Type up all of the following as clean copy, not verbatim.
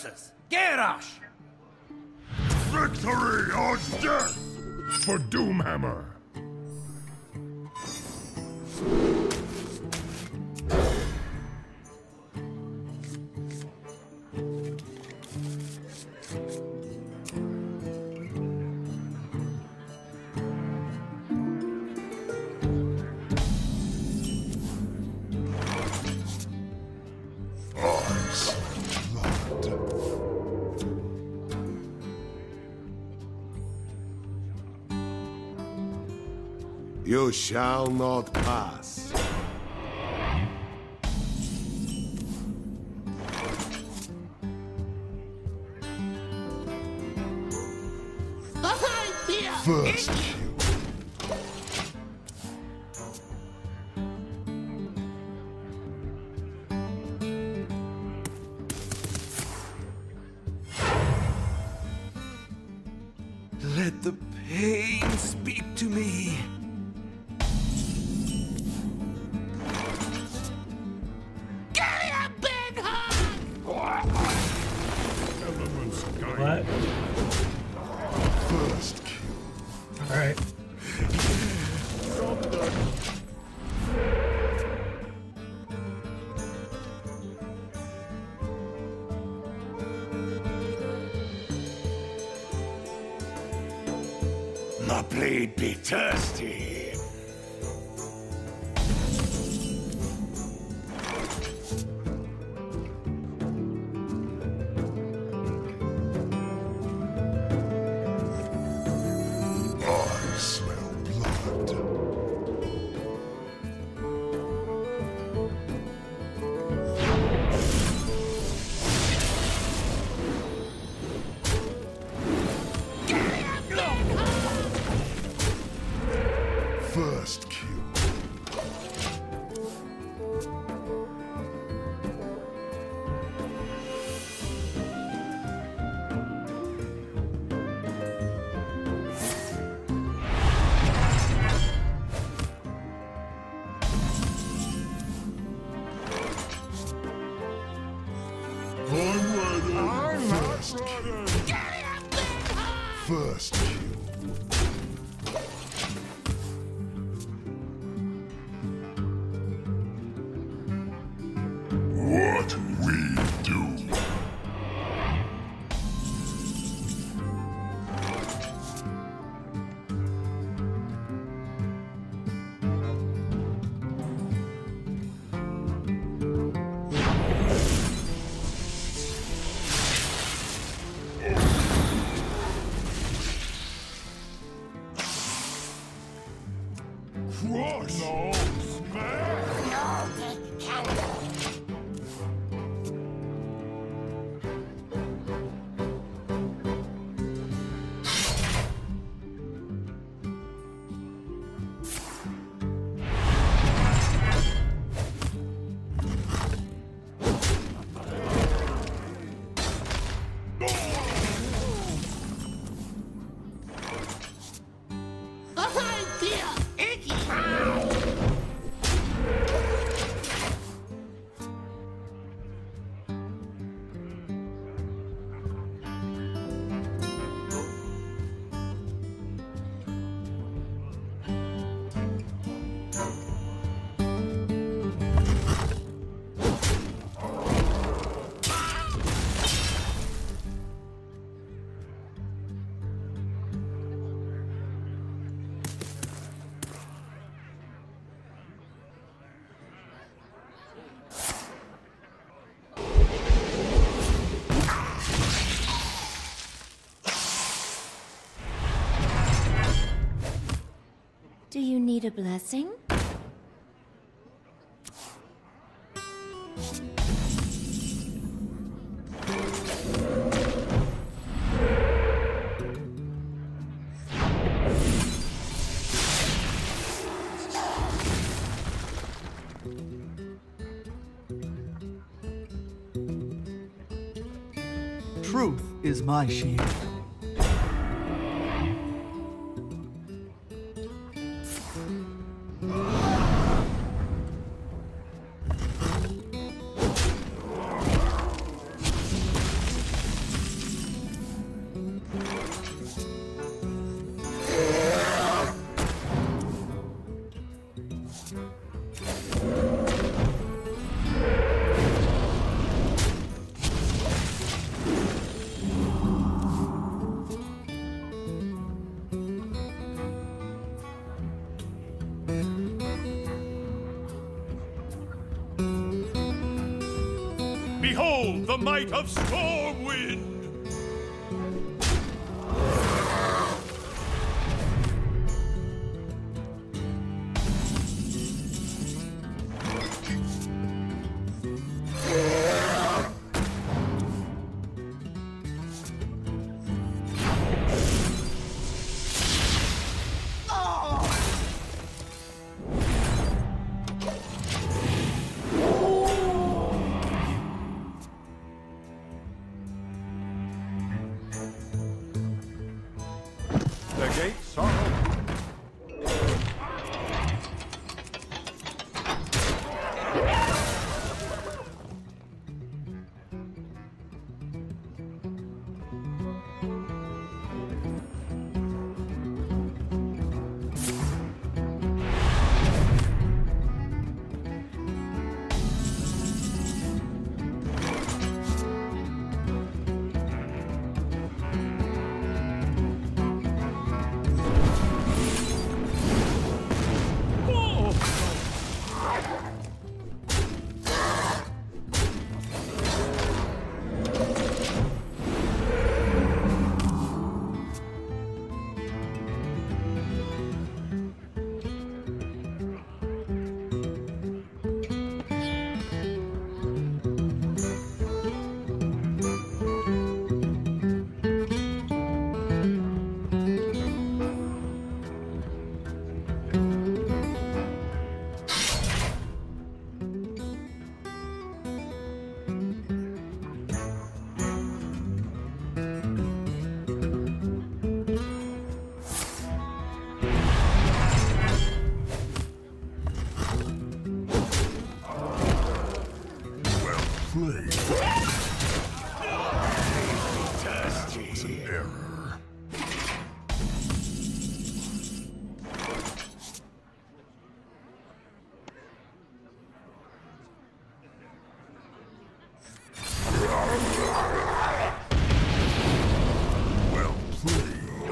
horses! Garrosh! Victory or death for Doomhammer! You shall not pass. First kill. Let the pain speak to me. What? First kill. Alright. My blade be thirsty. I smell blood. First kill. First kill. First kill. What we do. Crush! No, Do you need a blessing? Truth is my shield. Behold the might of Stormwind! The gates are open. Play. Thirsty. It's an error. Well played.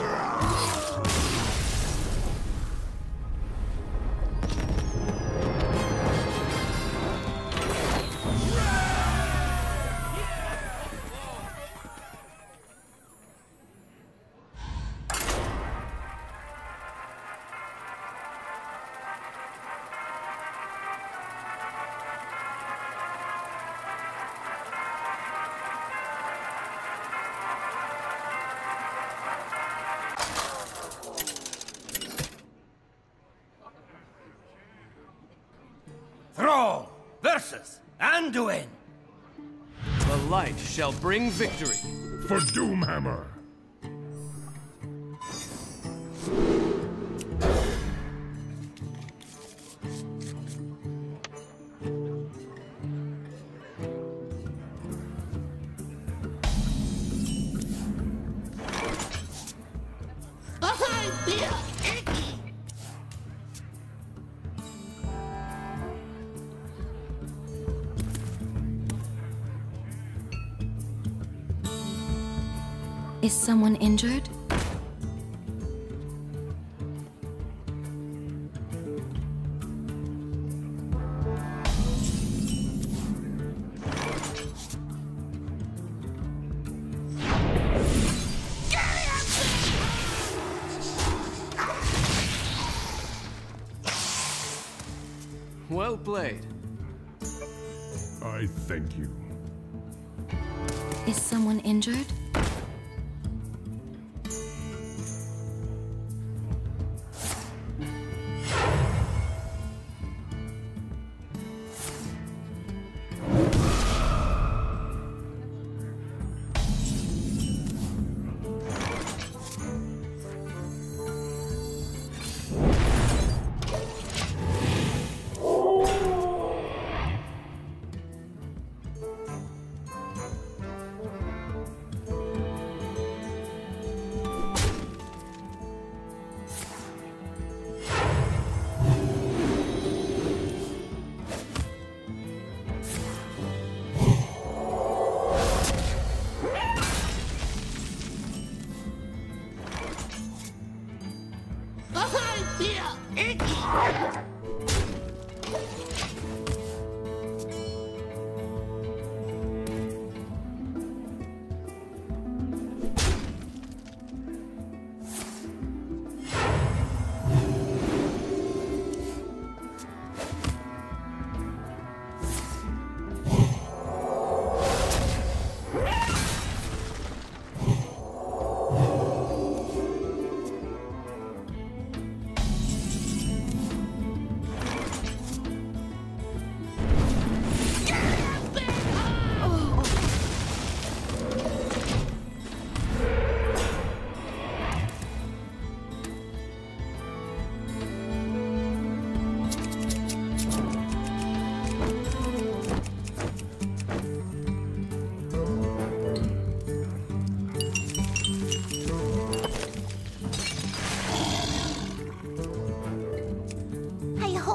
Thrall versus Anduin. The light shall bring victory. For Doomhammer. Is someone injured? Well played. I thank you. Is someone injured?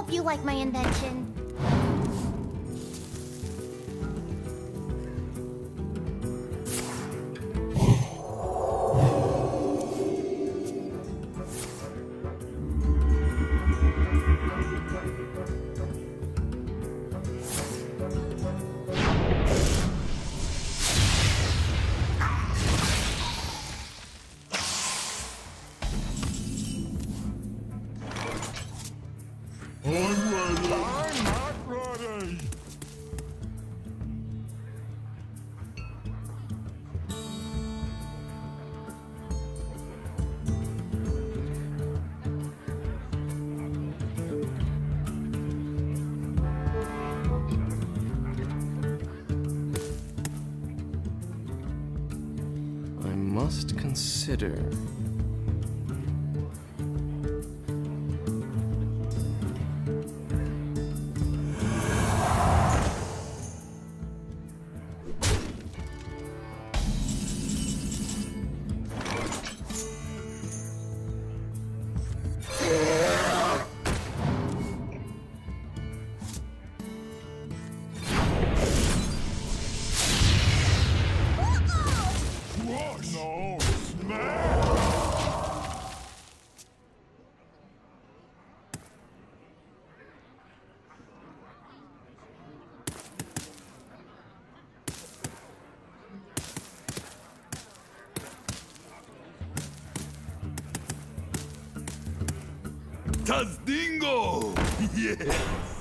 hope you like my invention. I'm not ready. I must consider. No, smash! Tazdingo! Yes!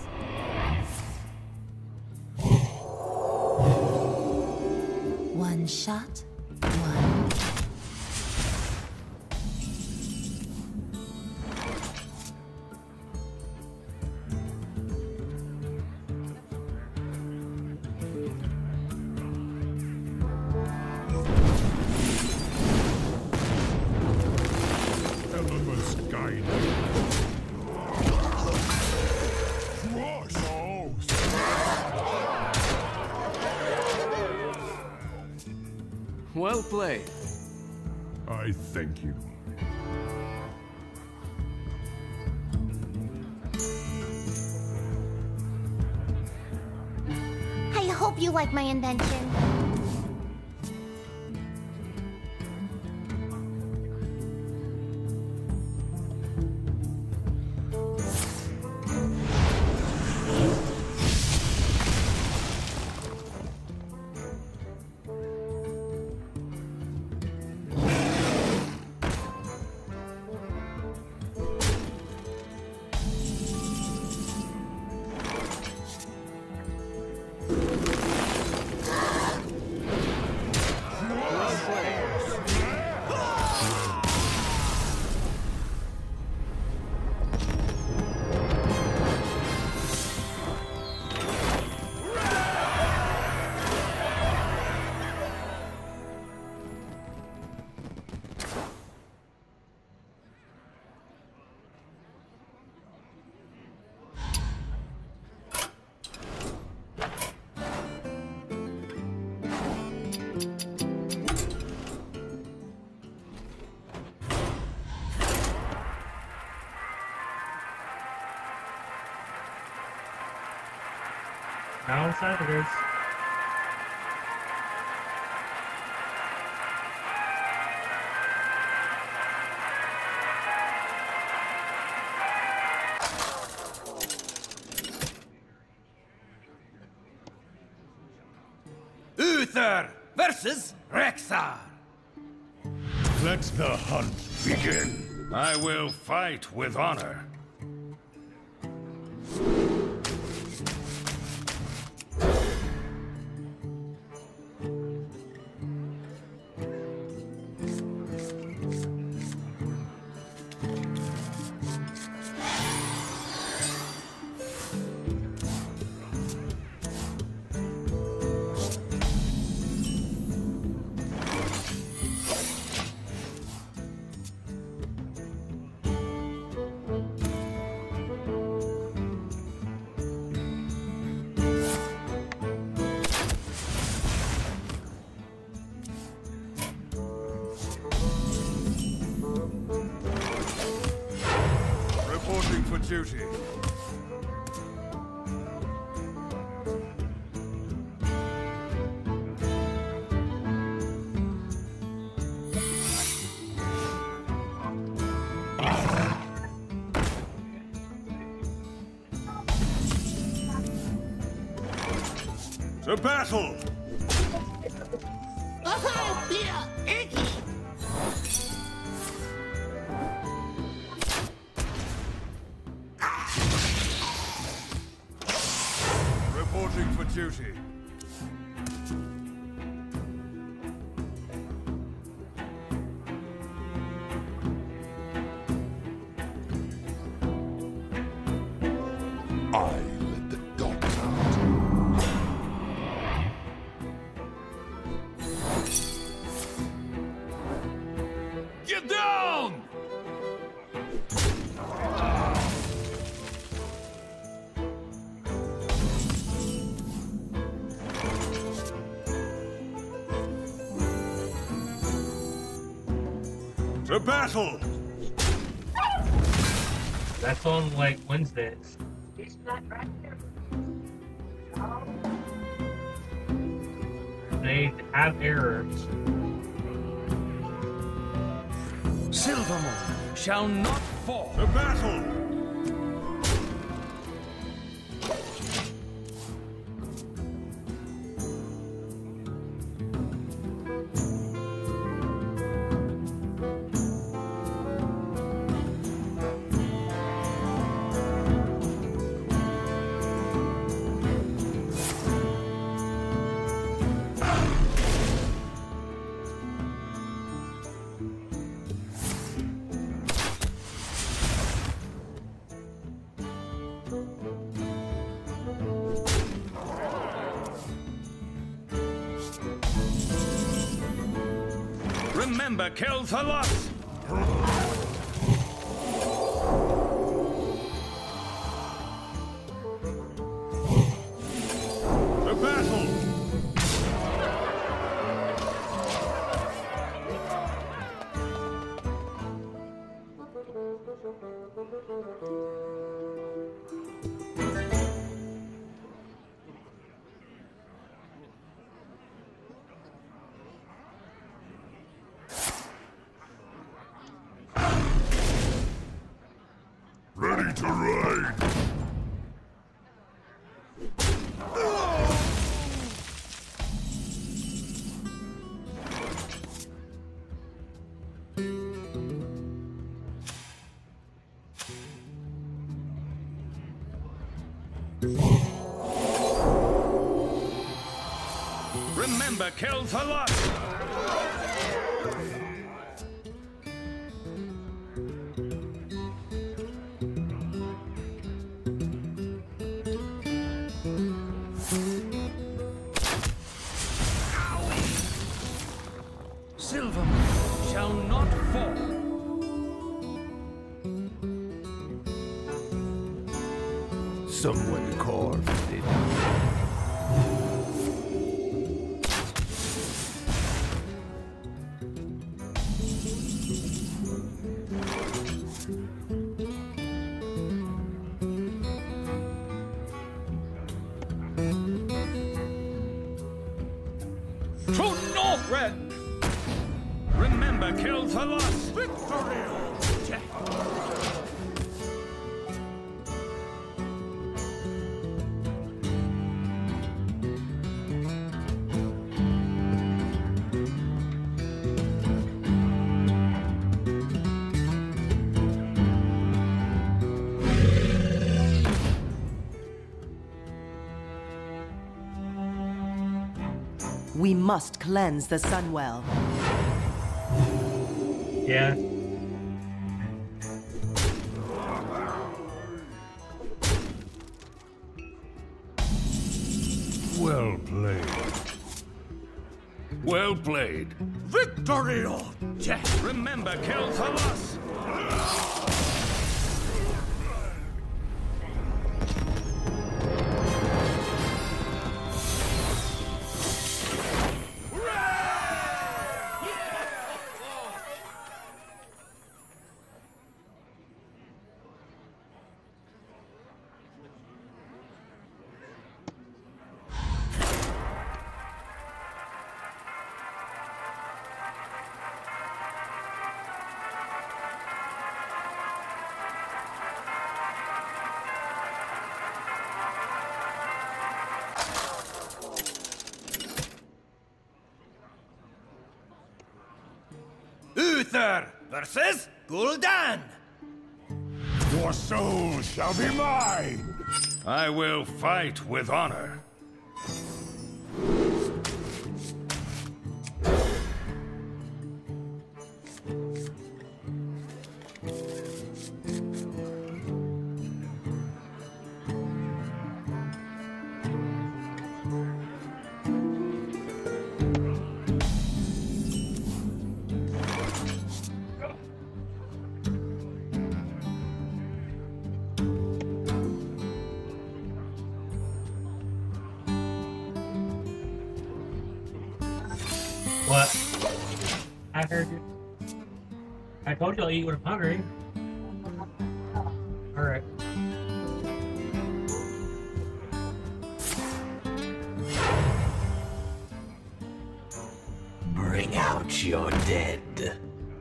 One shot, one. Elements guide. Crush! No, Well played. I thank you. I hope you like my invention. Outsiders. Uther versus Rexar. Let the hunt begin. I will fight with honor. Reporting for duty. To battle! Oh, yeah, icky. Reporting for duty. I let the dogs out. Get down! To battle! That's on like Wednesdays. They have errors. Silvermoon shall not fall. To battle! Remember, kill for loss! To battle! Ready to ride! Remember, kill for loss! Silvermoon shall not fall. Someone carved it. To Northrend! Remember, kill for loss! Victory! We must cleanse the Sunwell. Yeah. Well played. Well played. Victory or death! Remember, kill for loss! Uther versus Gul'dan. Your soul shall be mine! I will fight with honor. What? I heard you. I told you I'll eat when I'm hungry. Alright. Bring out your dead.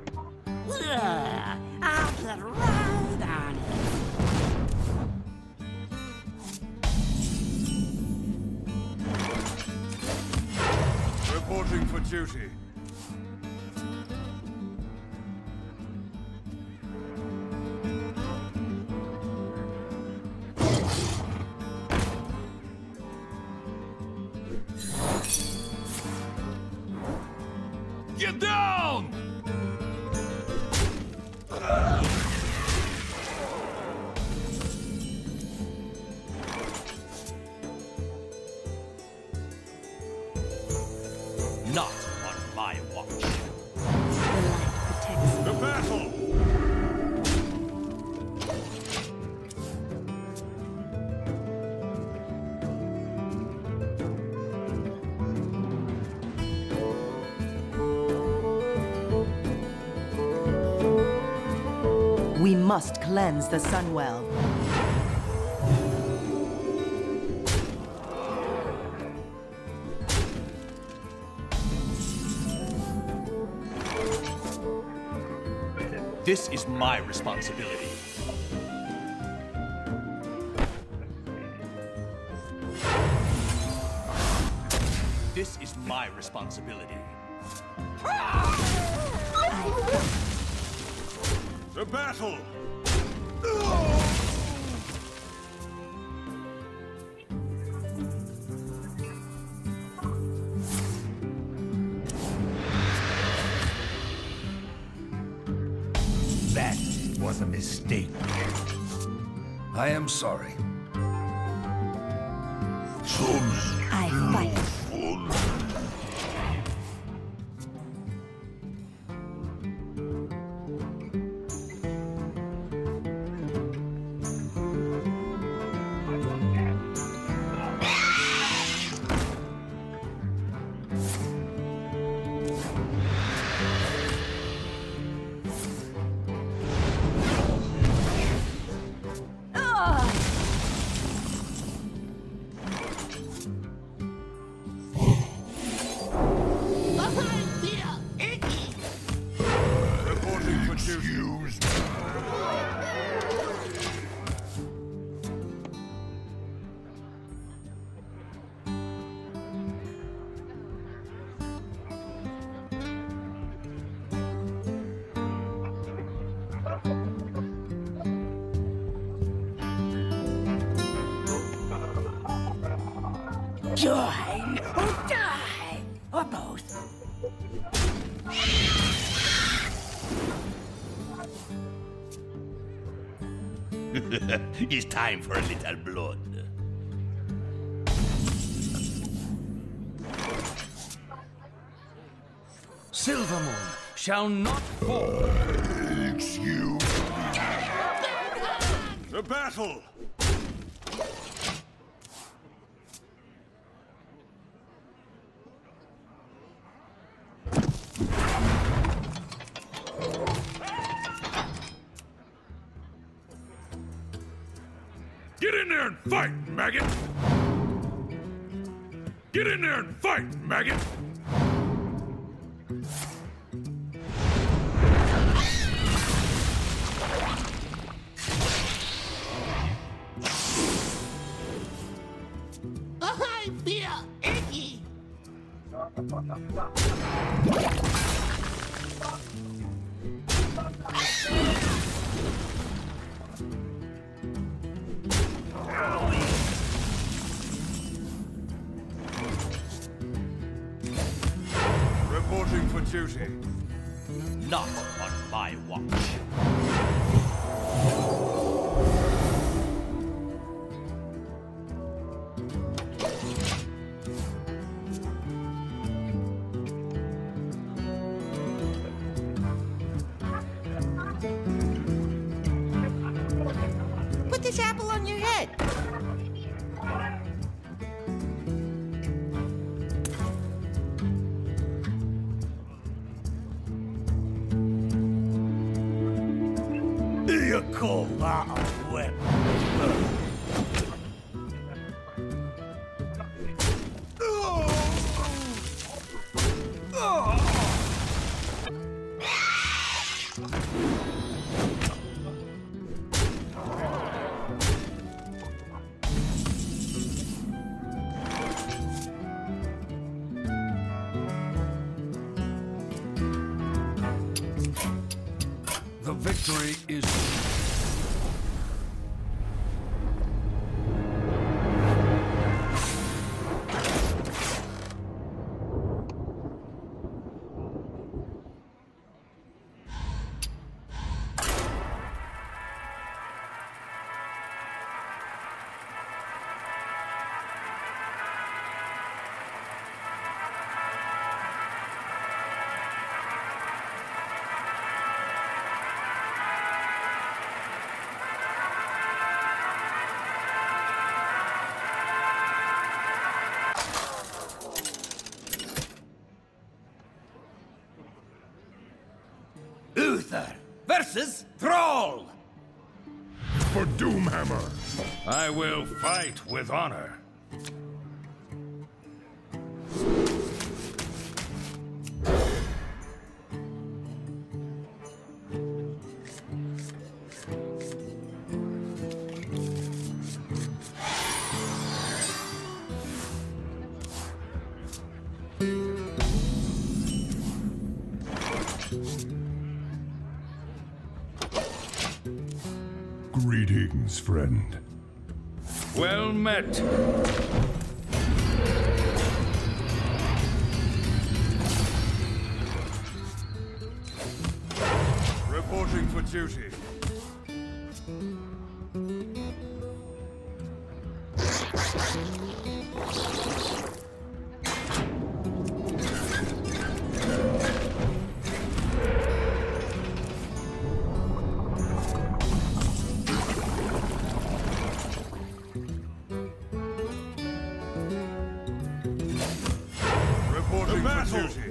I'll get right on it. Reporting for duty. Get down! Not on my watch. The battle! We must cleanse the Sunwell. This is my responsibility. This is my responsibility. The battle! That was a mistake. I am sorry. I fight. Behind here, Iggy! Reporting for duty. Excuse me. Join or die, or both. It's time for a little blood. Silvermoon shall not fall. Excuse The battle! Get in there and fight, maggot! Get in there and fight, maggot! Behind here, Iggy! duty. Not on my watch. Put this apple on your head. You call that a weapon? The victory is... Uther versus Thrall! For Doomhammer. I will fight with honor. Greetings, friend. Well met. Reporting for duty. Reporting for duty.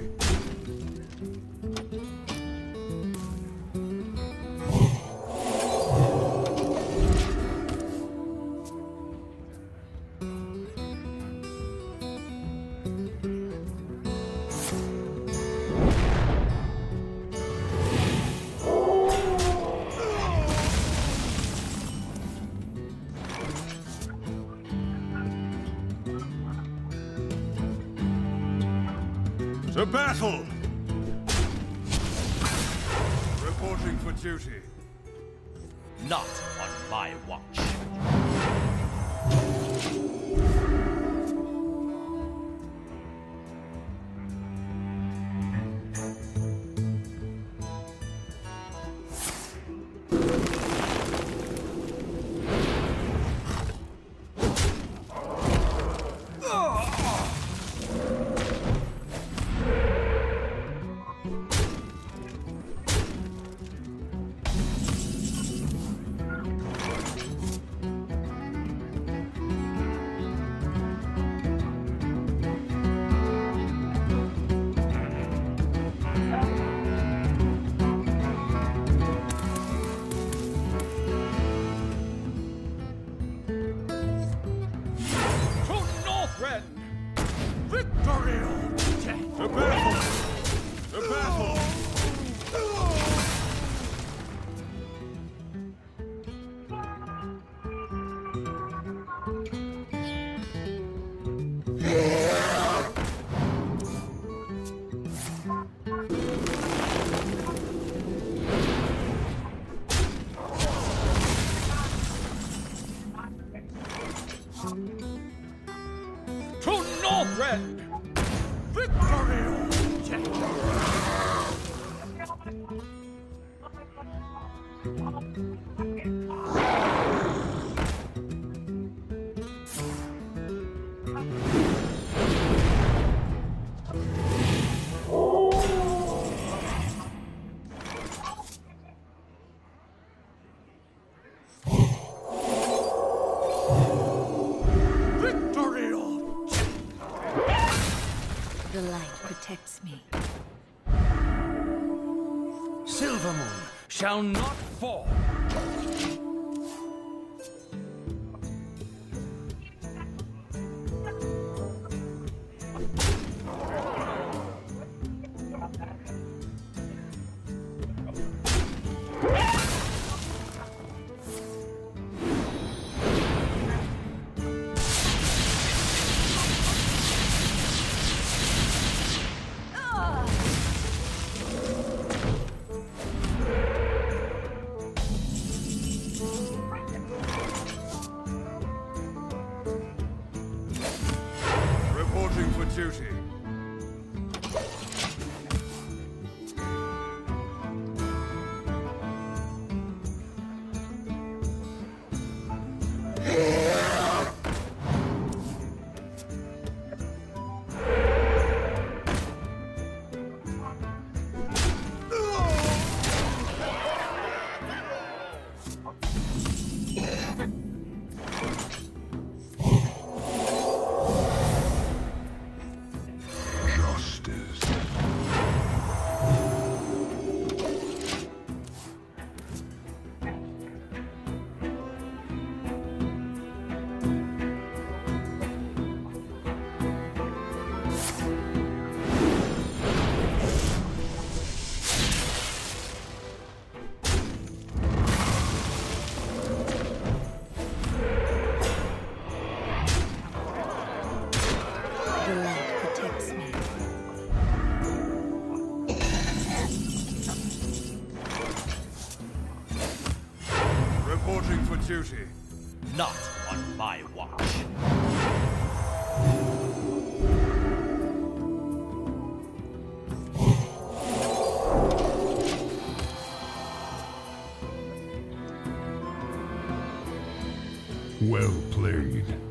To battle! Reporting for duty. Not on my watch. The light protects me. Silver moon shall not fall. Reporting for duty. The light protects me. Reporting for duty. Not on my watch. Well played.